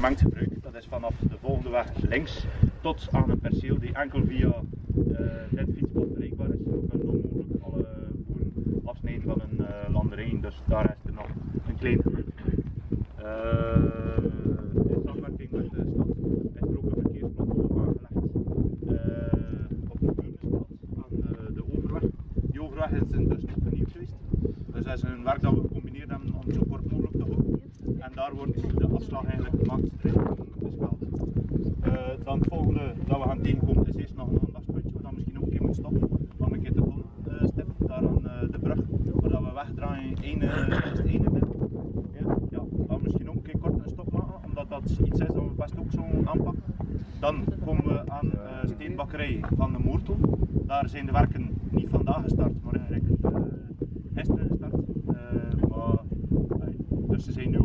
gemengd gebruik. Dat is vanaf de volgende weg links tot aan een perceel die enkel via dit fietspad bereikbaar is. We kunnen onmogelijk alle boeren afsnijden van een landerij, dus daar is er nog een klein gebied. In samenwerking met de stad is er ook een verkeersprotocol aangelegd op de Buurnestraat aan de overweg. Die overweg is dus nog vernieuwd geweest. Dus dat is een werk dat we gecombineerd hebben om het zo kort mogelijk te houden. En daar wordt de afslag eigenlijk gemaakt richting de veld. Dan het volgende dat we gaan tegenkomen is eerst nog een aandachtspuntje, wat dan misschien ook een keer moet stoppen. Om een keer te stippen, daar aan de brug, waar we wegdraaien, het ene deel. Ja, dan misschien ook een keer kort een stop maken, omdat dat iets is dat we best ook zo aanpakken. Dan komen we aan de steenbakkerij van de Moortel. Daar zijn de werken niet vandaag gestart, maar eigenlijk gisteren gestart. Dus ze zijn nu